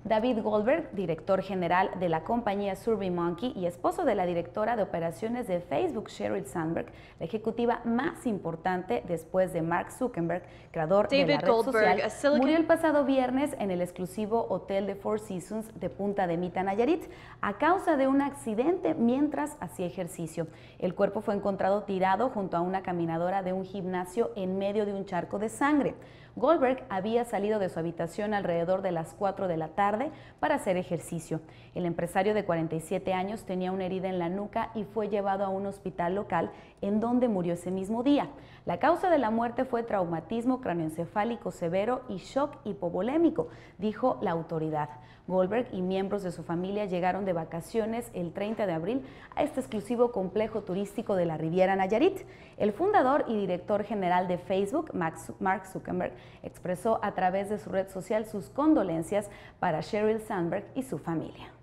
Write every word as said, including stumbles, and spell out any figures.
David Goldberg, director general de la compañía SurveyMonkey y esposo de la directora de operaciones de Facebook, Sheryl Sandberg, la ejecutiva más importante después de Mark Zuckerberg, creador David de la red Goldberg, social, Silicon... murió el pasado viernes en el exclusivo hotel de Four Seasons de Punta de Mita, Nayarit, a causa de un accidente mientras hacía ejercicio. El cuerpo fue encontrado tirado junto a una caminadora de un gimnasio en medio de un charco de sangre. Goldberg había salido de su habitación alrededor de las cuatro de la tarde para hacer ejercicio. El empresario de cuarenta y siete años tenía una herida en la nuca y fue llevado a un hospital local en donde murió ese mismo día. La causa de la muerte fue traumatismo cráneoencefálico severo y shock hipovolémico, dijo la autoridad. Goldberg y miembros de su familia llegaron de vacaciones el treinta de abril a este exclusivo complejo turístico de la Riviera Nayarit. El fundador y director general de Facebook, Mark Zuckerberg, expresó a través de su red social sus condolencias para Sheryl Sandberg y su familia.